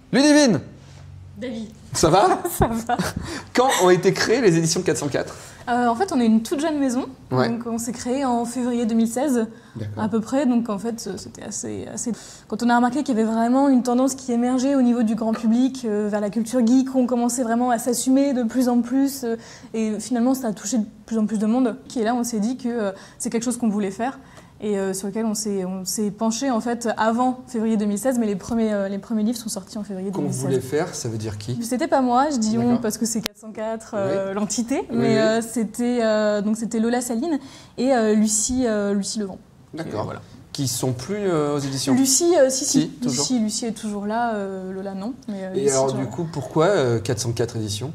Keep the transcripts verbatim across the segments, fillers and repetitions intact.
Ludivine! David. Ça va? Ça va. Quand ont été créées les éditions quatre cent quatre? euh, En fait, on est une toute jeune maison. Ouais. Donc, on s'est créé en février deux mille seize, à peu près. Donc, en fait, c'était assez, assez... Quand on a remarqué qu'il y avait vraiment une tendance qui émergeait au niveau du grand public, euh, vers la culture geek, on commençait vraiment à s'assumer de plus en plus. Euh, et finalement, ça a touché de plus en plus de monde. Et là, on s'est dit que euh, c'est quelque chose qu'on voulait faire. Et euh, sur lequel on s'est, on s'est penché en fait avant février deux mille seize, mais les premiers, euh, les premiers livres sont sortis en février deux mille seize. Qu'on voulait faire, ça veut dire qui? C'était pas moi, je dis on parce que c'est quatre cent quatre, euh, oui. l'entité, oui, mais oui. Euh, c'était, euh, donc c'était Lola Saline et euh, Lucie, euh, Lucie Levent. D'accord. Voilà. Qui sont plus euh, aux éditions? Lucie, euh, si, si, si Lucie, Lucie est toujours là, euh, Lola non. Mais, euh, et Lucie, alors du coup, pourquoi euh, quatre cent quatre éditions?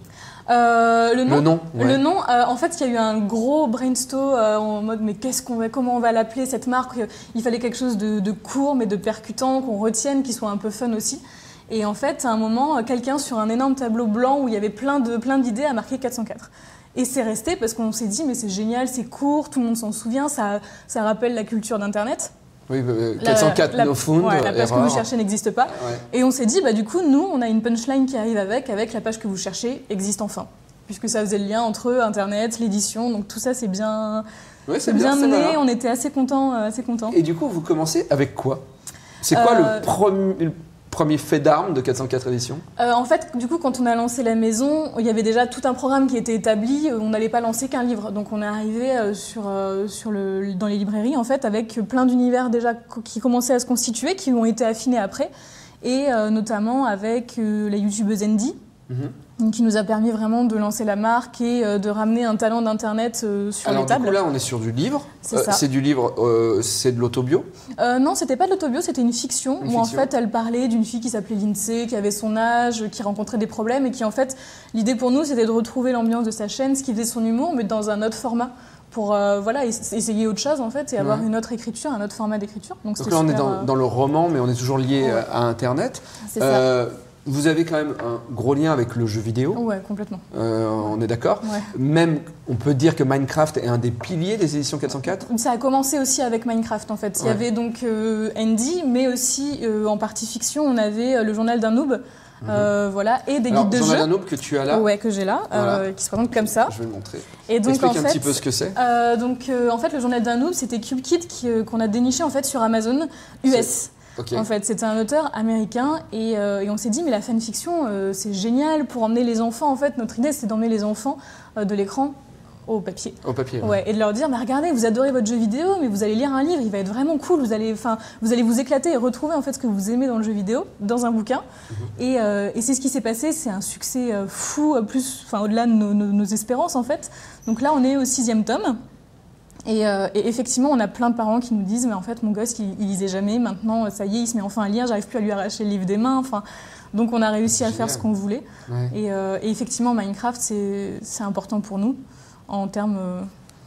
Euh, le nom, le nom, ouais. le nom euh, en fait, il y a eu un gros brainstorm euh, en mode mais qu'est-ce qu'on va, comment on va l'appeler cette marque? Il fallait quelque chose de, de court mais de percutant, qu'on retienne, qui soit un peu fun aussi. Et en fait, à un moment, quelqu'un sur un énorme tableau blanc où il y avait plein de plein d'idées a marqué quatre cent quatre. Et c'est resté parce qu'on s'est dit mais c'est génial, c'est court, tout le monde s'en souvient, ça, ça rappelle la culture d'Internet. Oui, euh, quatre cent quatre la, no found, ouais, la page erreur. que vous cherchez n'existe pas. Ouais. Et on s'est dit, bah, du coup, nous, on a une punchline qui arrive avec, avec la page que vous cherchez existe enfin. Puisque ça faisait le lien entre Internet, l'édition, donc tout ça, c'est bien, ouais, c'est bien, bien mené. On était assez contents, assez contents. Et du coup, vous commencez avec quoi? C'est quoi euh... le premier... premier fait d'armes de quatre cent quatre éditions? euh, En fait, du coup, quand on a lancé la maison, il y avait déjà tout un programme qui était établi. On n'allait pas lancer qu'un livre. Donc, on est arrivé euh, sur, euh, sur le, dans les librairies, en fait, avec plein d'univers déjà qui commençaient à se constituer, qui ont été affinés après. Et euh, notamment avec euh, la youtubeuse Andy, mm-hmm. qui nous a permis vraiment de lancer la marque et euh, de ramener un talent d'Internet euh, sur Alors, les tables. Alors, du coup, là, on est sur du livre. C'est euh, ça. C'est du livre, euh, c'est de l'autobio? euh, Non, c'était pas de l'autobio, c'était une fiction. Une où, fiction. en fait, elle parlait d'une fille qui s'appelait Lindsay, qui avait son âge, qui rencontrait des problèmes et qui, en fait, l'idée pour nous, c'était de retrouver l'ambiance de sa chaîne, ce qui faisait son humour, mais dans un autre format. Pour euh, voilà, essayer autre chose en fait et avoir ouais. une autre écriture, un autre format d'écriture. Donc, Donc là, on est dans, euh... dans le roman, mais on est toujours lié ouais. à Internet. C'est euh, ça. Vous avez quand même un gros lien avec le jeu vidéo. Ouais, complètement. Euh, on est d'accord. Ouais. Même, on peut dire que Minecraft est un des piliers des éditions quatre cent quatre. Ça a commencé aussi avec Minecraft en fait. Il ouais. y avait donc euh, Andy, mais aussi euh, en partie fiction, on avait euh, le journal d'un noob. Mmh. Euh, voilà, et des Alors, guides de jeu. Le journal d'un noob que tu as là. Ouais, que j'ai là, voilà. euh, qui se présente comme ça. Je vais le montrer. Et donc, explique en un fait, petit peu ce que c'est. Euh, donc, euh, en fait, le journal d'un noob, c'était CubeKid qui, euh, qu'on a déniché en fait sur Amazon U S. Okay. En fait, c'était un auteur américain et, euh, et on s'est dit mais la fanfiction euh, c'est génial pour emmener les enfants. En fait, notre idée c'était d'emmener les enfants euh, de l'écran au papier. Au papier. Ouais. Ouais, et de leur dire mais regardez, vous adorez votre jeu vidéo, mais vous allez lire un livre, il va être vraiment cool. Vous allez, enfin, vous allez vous éclater et retrouver en fait ce que vous aimez dans le jeu vidéo dans un bouquin. Mm-hmm. Et, euh, et c'est ce qui s'est passé. C'est un succès euh, fou, plus, enfin au-delà de nos, nos, nos espérances en fait. Donc là, on est au sixième tome. Et, euh, et effectivement, on a plein de parents qui nous disent mais en fait mon gosse il, il lisait jamais, maintenant ça y est il se met enfin à lire, j'arrive plus à lui arracher le livre des mains. Enfin, donc on a réussi à faire ce qu'on voulait. Ouais. Et, euh, et effectivement Minecraft c'est c'est important pour nous en termes euh,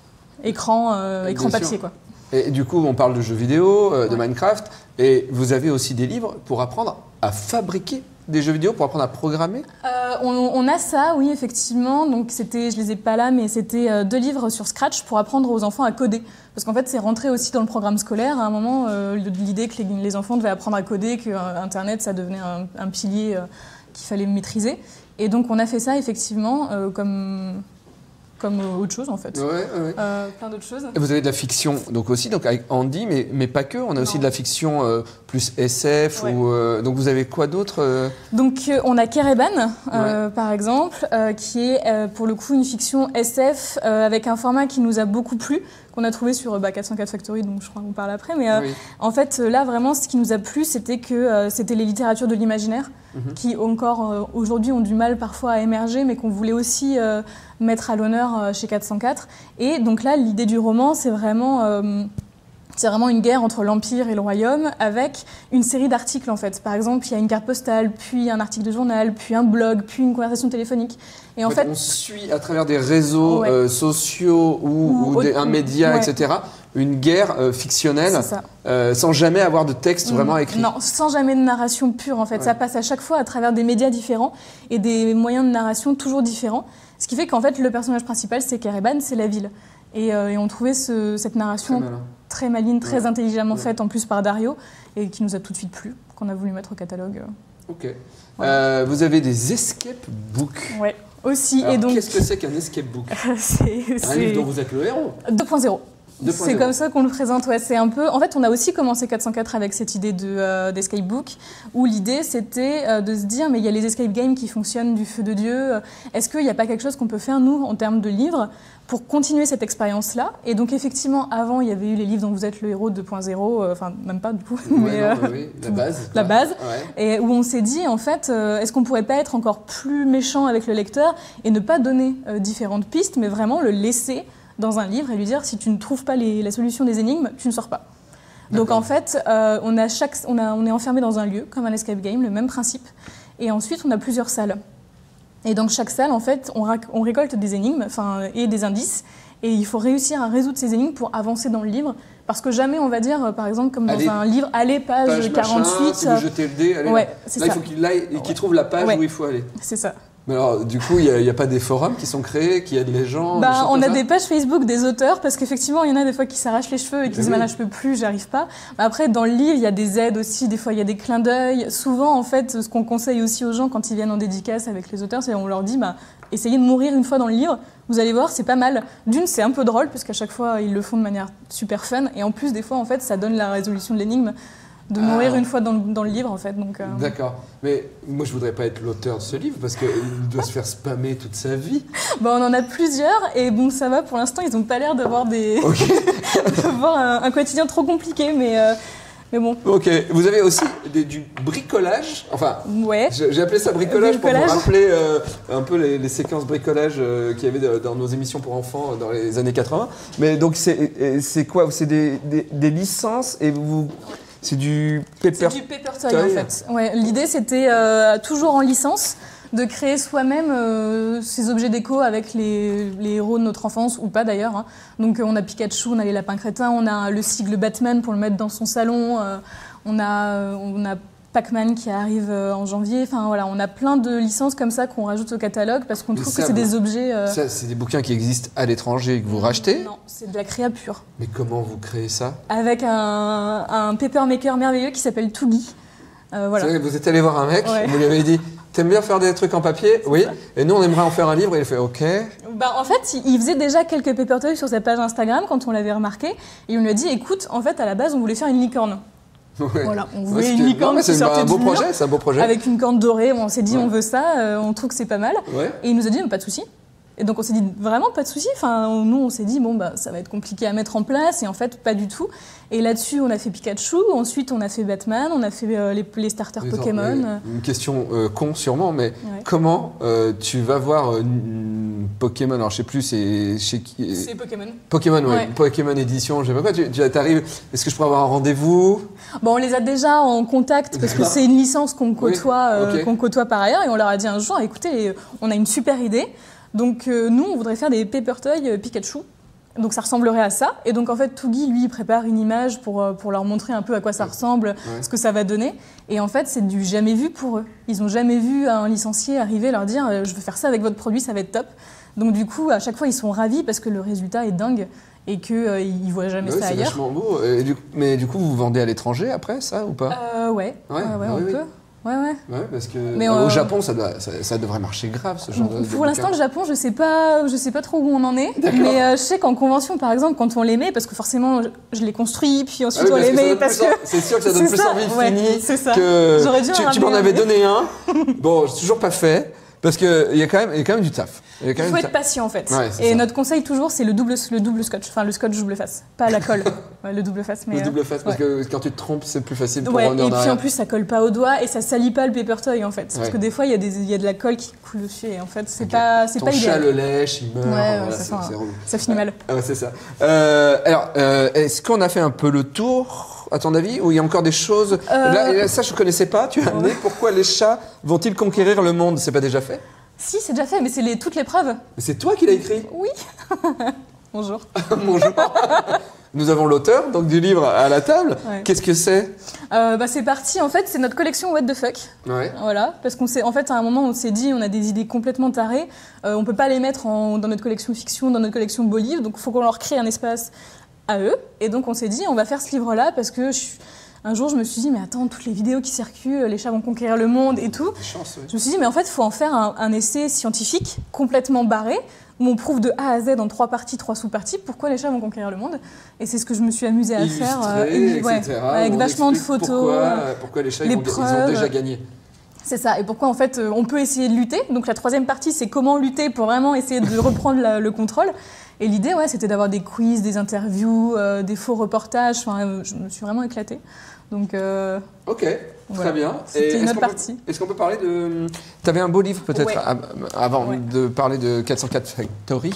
écran euh, écran papier sûr. Quoi. Et du coup on parle de jeux vidéo, euh, de ouais. Minecraft, et vous avez aussi des livres pour apprendre à fabriquer des jeux vidéo, pour apprendre à programmer? euh, on, on a ça, oui, effectivement. Donc, c'était, je les ai pas là, mais c'était euh, deux livres sur Scratch pour apprendre aux enfants à coder. Parce qu'en fait, c'est rentré aussi dans le programme scolaire. À un moment, euh, l'idée que les, les enfants devaient apprendre à coder, que euh, Internet, ça devenait un, un pilier euh, qu'il fallait maîtriser. Et donc, on a fait ça, effectivement, euh, comme... comme autre chose en fait, ouais, ouais. Euh, plein d'autres choses. Et vous avez de la fiction donc aussi, donc avec Andy, mais, mais pas que, on a non. aussi de la fiction euh, plus S F, ouais. ou, euh, donc vous avez quoi d'autre euh... Donc euh, on a Kereban, euh, ouais. par exemple, euh, qui est euh, pour le coup une fiction S F euh, avec un format qui nous a beaucoup plu, qu'on a trouvé sur bah, quatre cent quatre Factory, donc je crois qu'on parle après, mais euh, oui. en fait là vraiment ce qui nous a plu c'était que euh, c'était les littératures de l'imaginaire, mm-hmm. qui encore euh, aujourd'hui ont du mal parfois à émerger, mais qu'on voulait aussi euh, mettre à l'honneur chez quatre cent quatre. Et donc là, l'idée du roman, c'est vraiment, euh, c'est vraiment une guerre entre l'Empire et le Royaume, avec une série d'articles en fait. Par exemple, il y a une carte postale, puis un article de journal, puis un blog, puis une conversation téléphonique. Et en, en fait, fait, on suit à travers des réseaux ouais. euh, sociaux ou, ou, ou des, un média, ouais. et cetera, une guerre euh, fictionnelle, euh, sans jamais avoir de texte mmh. vraiment écrit. Non, sans jamais de narration pure en fait. Ouais. Ça passe à chaque fois à travers des médias différents et des moyens de narration toujours différents. Ce qui fait qu'en fait, le personnage principal, c'est Kereban, c'est la ville. Et, euh, et on trouvait ce, cette narration très, très maligne, très ouais. intelligemment ouais. faite, en plus par Dario, et qui nous a tout de suite plu, qu'on a voulu mettre au catalogue. Ok. Voilà. Euh, vous avez des escape books. Ouais, aussi. Alors, et donc, qu'est-ce que c'est qu'un escape book? C'est un livre dont vous êtes le héros. deux point zéro. C'est comme ça qu'on le présente. Ouais, c'est un peu. En fait, on a aussi commencé quatre cent quatre avec cette idée de euh, d'escape book, où l'idée c'était euh, de se dire, mais il y a les escape games qui fonctionnent du feu de Dieu. Est-ce qu'il n'y a pas quelque chose qu'on peut faire nous en termes de livres pour continuer cette expérience-là? Et donc effectivement, avant, il y avait eu les livres dont vous êtes le héros deux point zéro, euh, enfin même pas du coup, ouais, mais non, euh, bah oui, la base. La base. Ouais. Et où on s'est dit en fait, euh, est-ce qu'on pourrait pas être encore plus méchant avec le lecteur et ne pas donner euh, différentes pistes, mais vraiment le laisser dans un livre et lui dire si tu ne trouves pas les, la solution des énigmes, tu ne sors pas. Donc en fait, euh, on, a chaque, on, a, on est enfermé dans un lieu, comme un escape game, le même principe. Et ensuite, on a plusieurs salles. Et dans chaque salle, en fait, on, on récolte des énigmes et des indices. Et il faut réussir à résoudre ces énigmes pour avancer dans le livre. Parce que jamais on va dire, par exemple, comme dans allez, un livre, allez, page, page quarante-huit. Machin, si vous jetez le dé, allez. Ouais, là, c'est là ça. il faut qu'il aille et qu'il trouve la page ouais. où il faut aller. C'est ça. Mais alors, du coup, il n'y a, a pas des forums qui sont créés, qui aident les gens? Bah, on a ça des pages Facebook des auteurs, parce qu'effectivement, il y en a des fois qui s'arrachent les cheveux et qui disent, oui. là, je peux plus, j'arrive pas. Après, dans le livre, il y a des aides aussi, des fois, il y a des clins d'œil. Souvent, en fait, ce qu'on conseille aussi aux gens quand ils viennent en dédicace avec les auteurs, c'est on leur dit, bah, essayez de mourir une fois dans le livre, vous allez voir, c'est pas mal. D'une, c'est un peu drôle, parce qu'à chaque fois, ils le font de manière super fun, et en plus, des fois, en fait, ça donne la résolution de l'énigme. De mourir ah. une fois dans le, dans le livre, en fait. Donc, euh... D'accord. Mais moi, je voudrais pas être l'auteur de ce livre parce qu'il doit se faire spammer toute sa vie. Bon, on en a plusieurs et bon, ça va. Pour l'instant, ils n'ont pas l'air d'avoir des... okay. d'avoir un, un quotidien trop compliqué, mais... Euh... Mais bon. Ok. Vous avez aussi des, du bricolage. Enfin, ouais. j'ai appelé ça bricolage, bricolage. pour vous rappeler euh, un peu les, les séquences bricolage euh, qu'il y avait dans nos émissions pour enfants dans les années quatre-vingts. Mais donc, c'est quoi? C'est des, des, des licences et vous... C'est du paper... C'est du paper toy en fait. Ouais, l'idée c'était euh, toujours en licence de créer soi-même euh, ces objets déco avec les, les héros de notre enfance ou pas d'ailleurs. Hein. Donc on a Pikachu, on a les lapins crétins, on a le sigle Batman pour le mettre dans son salon, euh, on a on a Pac-Man qui arrive en janvier. Enfin voilà, on a plein de licences comme ça qu'on rajoute au catalogue parce qu'on trouve ça, que c'est des objets. Euh... Ça, c'est des bouquins qui existent à l'étranger et que vous rachetez? Non, c'est de la créa pure. Mais comment vous créez ça? Avec un, un paper maker merveilleux qui s'appelle Toogie. Euh, voilà. Vrai, vous êtes allé voir un mec, ouais. vous lui avez dit t'aimes bien faire des trucs en papier? Oui. Ça. Et nous on aimerait en faire un livre et il fait ok. Bah, en fait, il faisait déjà quelques paper toys sur sa page Instagram quand on l'avait remarqué et on lui a dit écoute, en fait à la base on voulait faire une licorne. Ouais. Voilà, on voulait une licorne qui sortait du mur, c'est un beau projet. Avec une corne dorée. On s'est dit ouais. on veut ça, euh, on trouve que c'est pas mal. Ouais. Et il nous a dit pas de souci. Et donc on s'est dit vraiment pas de souci. Enfin, nous on s'est dit bon bah ça va être compliqué à mettre en place et en fait pas du tout. Et là-dessus on a fait Pikachu, ensuite on a fait Batman, on a fait euh, les, les starters les Pokémon. Euh, une question euh, con sûrement, mais ouais. comment euh, tu vas voir euh, Pokémon? Alors je sais plus, c'est chez qui? C'est Pokémon. Pokémon, ouais. ouais. Pokémon édition, je sais pas quoi. Tu, tu arrives. Est-ce que je pourrais avoir un rendez-vous? Bon, on les a déjà en contact parce que c'est une licence qu'on côtoie, oui. okay. euh, qu'on côtoie par ailleurs et on leur a dit un jour, écoutez, on a une super idée. Donc euh, nous, on voudrait faire des paper toys euh, Pikachu. Donc ça ressemblerait à ça. Et donc en fait, Toogie, lui, il prépare une image pour, euh, pour leur montrer un peu à quoi ça ressemble, ouais. ce que ça va donner. Et en fait, c'est du jamais vu pour eux. Ils n'ont jamais vu un licencié arriver leur dire euh, « je veux faire ça avec votre produit, ça va être top ». Donc du coup, à chaque fois, ils sont ravis parce que le résultat est dingue et qu'ils euh, ne voient jamais ouais, ça ailleurs. C'est vachement beau. Et du, mais du coup, vous vendez à l'étranger après, ça, ou pas? euh, Ouais, ouais, ouais, ouais on oui, peut. Oui. Ouais, ouais. Ouais, parce que mais euh, au Japon, ça, doit, ça, ça devrait marcher grave, ce genre de. Pour l'instant, le Japon, je sais pas, je sais pas trop où on en est. Mais euh, je sais qu'en convention, par exemple, quand on les met, parce que forcément, je, je les construis, puis ensuite ah oui, on les met, parce que. C'est sûr que ça donne plus ça. envie de ouais, finir. C'est ça. Que J'aurais dû tu, en tu m'en avais donné un. Bon, c'est toujours pas fait. Parce qu'il y, y a quand même du taf. Il, il faut être patient en fait. Ouais, et ça. notre conseil toujours, c'est le double, le double scotch, enfin le scotch double face, pas la colle. Ouais, le double face. Mais le double face, euh, parce ouais. que quand tu te trompes, c'est plus facile pour ouais, revenir et derrière. puis en plus, ça colle pas au doigt et ça salit pas le paper toy en fait. Ouais. Parce que des fois, il y, y a de la colle qui coule dessus et en fait, c'est okay. pas, c'est pas idéal. Ton chat le lèche, il meurt. Ouais, ouais, voilà, ça, c'est relou. Ça finit mal. Ah ouais, c'est ça. Euh, alors, euh, est-ce qu'on a fait un peu le tour, à ton avis, ou il y a encore des choses euh... là, là, ça, je connaissais pas. Tu as amené. Pourquoi les chats vont-ils conquérir le monde? C'est pas déjà fait? Si, c'est déjà fait, mais c'est les, toutes les preuves. Mais c'est toi qui l'as écrit? Oui. Bonjour. Bonjour. Nous avons l'auteur donc du livre à la table. Ouais. Qu'est-ce que c'est? euh, bah, C'est parti, en fait, c'est notre collection What the Fuck. Ouais. Voilà, parce qu'on s'est, en fait, à un moment, on s'est dit, on a des idées complètement tarées. Euh, on peut pas les mettre en, dans notre collection fiction, dans notre collection beau livre, donc il faut qu'on leur crée un espace à eux. Et donc, on s'est dit, on va faire ce livre-là parce que je, un jour, je me suis dit, mais attends, toutes les vidéos qui circulent, les chats vont conquérir le monde et tout. Chance, oui. Je me suis dit, mais en fait, il faut en faire un, un essai scientifique complètement barré, où on prouve de A à Z en trois parties, trois sous-parties, pourquoi les chats vont conquérir le monde. Et c'est ce que je me suis amusée à Illustré, faire. Euh, et ouais, cetera. avec On vachement de explique photos. Pourquoi, pourquoi les chats les ils, vont, preuves. ils ont déjà gagné. C'est ça. Et pourquoi, en fait, on peut essayer de lutter. Donc la troisième partie, c'est comment lutter pour vraiment essayer de reprendre la, le contrôle. Et l'idée, ouais, c'était d'avoir des quiz, des interviews, euh, des faux reportages. Enfin, euh, je me suis vraiment éclatée. Donc, euh, ok, voilà. très bien. C'était une autre est-ce partie. Est-ce qu'on peut parler de... Tu avais un beau livre peut-être Ouais. avant Ouais. de parler de quatre cent quatre Factory.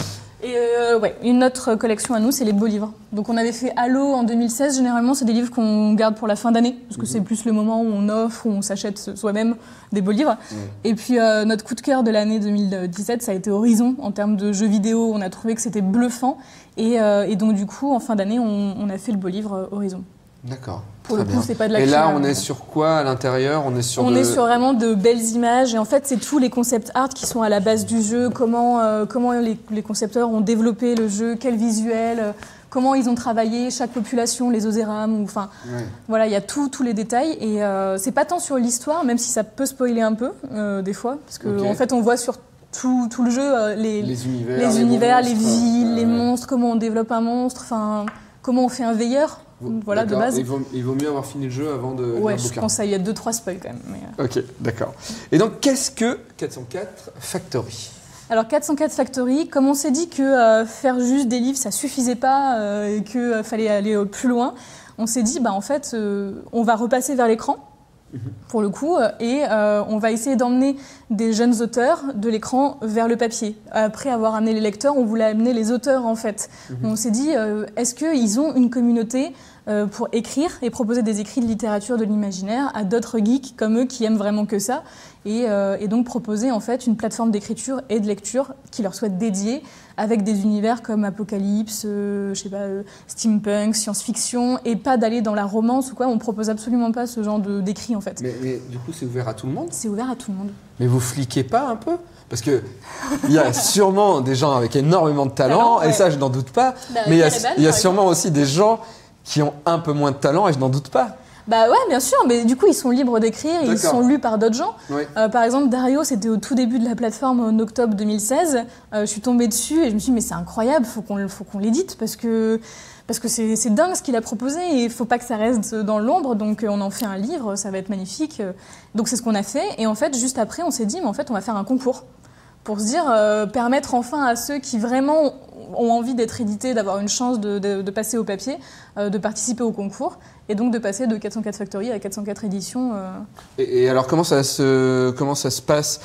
Et euh, ouais, une autre collection à nous, c'est les beaux livres. Donc on avait fait Halo en deux mille seize. Généralement, c'est des livres qu'on garde pour la fin d'année, parce que Mm-hmm. c'est plus le moment où on offre, où on s'achète soi-même des beaux livres. Mm. Et puis euh, notre coup de cœur de l'année deux mille dix-sept, ça a été Horizon. En termes de jeux vidéo, on a trouvé que c'était bluffant. Et, euh, et donc du coup, en fin d'année, on, on a fait le beau livre euh, Horizon. D'accord. Pour Très le coup, bien. c'est pas de la Et là, cure, on euh, est sur quoi à l'intérieur? On est sur On de... est sur vraiment de belles images et en fait c'est tous les concept art qui sont à la base du jeu, comment, euh, comment les, les concepteurs ont développé le jeu, quel visuel, euh, comment ils ont travaillé chaque population, les Ozéram, ou enfin Ouais. voilà, il y a tout, tous les détails et euh, c'est pas tant sur l'histoire, même si ça peut spoiler un peu euh, des fois, parce que Ok. en fait on voit sur tout, tout le jeu euh, les, Les univers, les, les univers, les monstres, villes, euh, les ouais. monstres, comment on développe un monstre, enfin comment on fait un veilleur, voilà de D'accord. base. Il vaut, il vaut mieux avoir fini le jeu avant de lire Ouais, le je bouquin. pense qu'il y a deux trois spoils quand même. Mais, euh. Ok, d'accord. Et donc, qu'est-ce que quatre cent quatre Factory? Alors quatre cent quatre Factory, comme on s'est dit que euh, faire juste des livres ça suffisait pas euh, et qu'il euh, fallait aller euh, plus loin, on s'est dit bah en fait euh, on va repasser vers l'écran Mhm. pour le coup euh, et euh, on va essayer d'emmener des jeunes auteurs de l'écran vers le papier. Après avoir amené les lecteurs, on voulait amener les auteurs en fait. Mhm. On s'est dit euh, est-ce qu'ils ont une communauté euh, pour écrire et proposer des écrits de littérature de l'imaginaire à d'autres geeks comme eux qui aiment vraiment que ça et, euh, et donc proposer en fait une plateforme d'écriture et de lecture qui leur soit dédiée avec des univers comme Apocalypse, euh, je sais pas, euh, steampunk, science-fiction et pas d'aller dans la romance ou quoi. On propose absolument pas ce genre de- d'écrit en fait. Mais, mais du coup, c'est ouvert à tout le monde? C'est ouvert à tout le monde. Mais vous fliquez pas un peu? Parce que il y a sûrement des gens avec énormément de talent, Talent, et ouais. ça, je n'en doute pas. Bah, mais il y a, Pierre Eban, il y a par sûrement aussi des gens qui ont un peu moins de talent, et je n'en doute pas. Bah ouais, bien sûr, mais du coup, ils sont libres d'écrire, et ils D'accord. sont lus par d'autres gens. Oui. Euh, par exemple, Dario, c'était au tout début de la plateforme en octobre deux mille seize. Euh, je suis tombée dessus et je me suis dit, mais c'est incroyable, faut qu'on faut qu'on l'édite parce que parce que c'est c'est dingue ce qu'il a proposé et il faut pas que ça reste dans l'ombre. Donc, euh, on en fait un livre, ça va être magnifique. Donc, c'est ce qu'on a fait. Et en fait, juste après, on s'est dit, mais en fait, on va faire un concours pour se dire, euh, permettre enfin à ceux qui vraiment ont envie d'être édités, d'avoir une chance de, de, de passer au papier, euh, de participer au concours, et donc de passer de quatre cent quatre Factory à quatre cent quatre éditions. Euh... Et, et alors, comment ça se, comment ça se passe?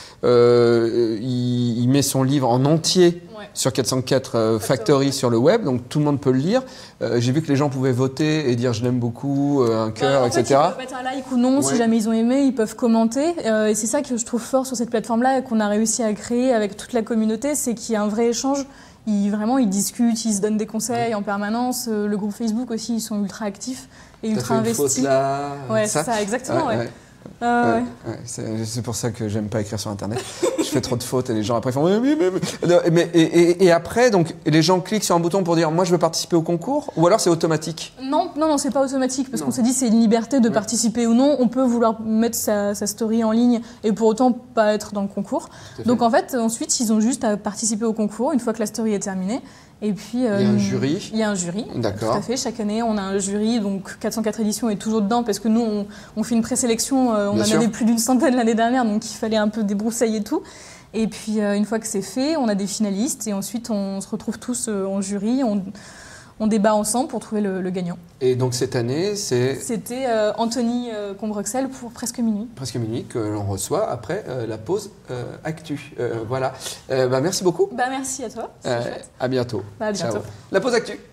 euh, il, il met son livre en entier Ouais. sur quatre cent quatre euh, Factory sur le web, donc tout le monde peut le lire. Euh, J'ai vu que les gens pouvaient voter et dire je l'aime beaucoup, euh, un cœur, Bah, en fait, et cetera. ils peuvent mettre un like ou non, Ouais. si jamais ils ont aimé, ils peuvent commenter. Euh, et c'est ça que je trouve fort sur cette plateforme-là, qu'on a réussi à créer avec toute la communauté, c'est qu'il y a un vrai échange. Ils, vraiment, ils discutent, ils se donnent des conseils en permanence. Euh, le groupe Facebook aussi, ils sont ultra actifs et T'as ultra fait une faute investis. là, Ouais, ça. c'est ça, exactement. Ouais, Ouais, ouais. Euh, Ouais, ouais. ouais, c'est c'est pour ça que j'aime pas écrire sur Internet. Je fais trop de fautes et les gens après font oui, oui, oui, oui. Non, mais et, et, et après donc les gens cliquent sur un bouton pour dire moi je veux participer au concours ou alors c'est automatique. Non, non, non, c'est pas automatique parce Non. qu'on s'est dit c'est une liberté de Ouais. participer ou non. On peut vouloir mettre sa, sa story en ligne et pour autant pas être dans le concours. Tout à fait. Donc en fait, ensuite, ils ont juste à participer au concours une fois que la story est terminée. Et puis, euh, Il y a un jury. Il y a un jury. D'accord. Tout à fait. Chaque année, on a un jury. Donc quatre cent quatre éditions est toujours dedans parce que nous, on, on fait une présélection. euh, on Bien en sûr. avait plus d'une centaine l'année dernière, donc il fallait un peu débroussailler tout. Et puis, euh, une fois que c'est fait, on a des finalistes et ensuite, on se retrouve tous euh, en jury. On, on débat ensemble pour trouver le, le gagnant. Et donc cette année c'est C'était euh, Anthony euh, Combrexel pour Presque Minuit. presque minuit que l'on reçoit après euh, la pause euh, actu. Euh, voilà. Euh, bah, merci beaucoup. Bah merci à toi. C'est Euh, chouette. à bientôt. Bah, à bientôt. Ciao. La pause actu.